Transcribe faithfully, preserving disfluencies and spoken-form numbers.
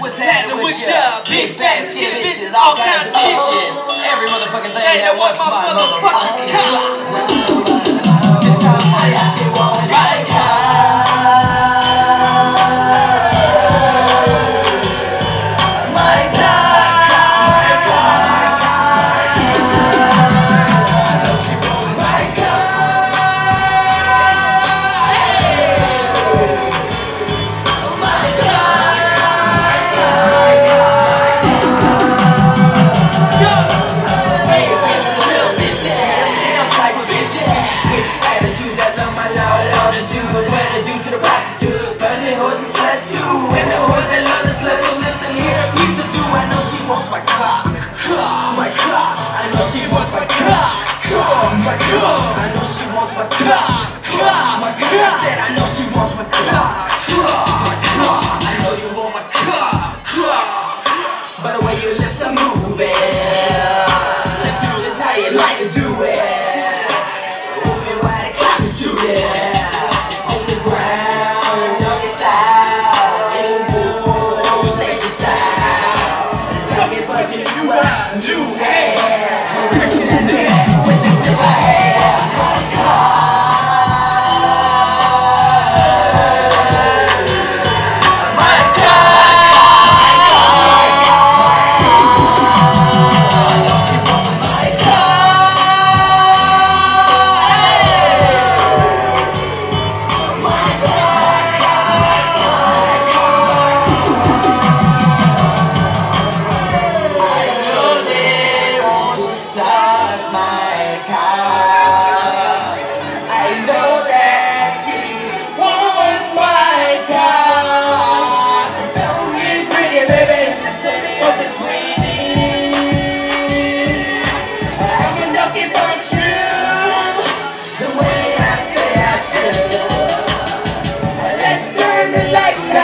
What's happening with ya? Big fat skinny bitches, all kinds of bitches. Every motherfucking thing that wants my motherfucking clock. This time for ya, she won't right now. My cock, my cock. I know she wants my cock, my cock. I know she wants my cock, my cock. I said I know she wants my cock, my cock. I know you want my cock, by the way your lips are moving. Let's do this how you like to do it. Move it right, cock it to it. On the ground, doggy style, in the lazy style. But you knew I knew ass. I'm cracking that neck with the grip I had. My God, I know she wants my God. My suck my cock. I know that she wants my cock. Don't get pretty, baby. Just plenty of this weenie. I can duck it but you the way I say I do. Let's turn the lights out.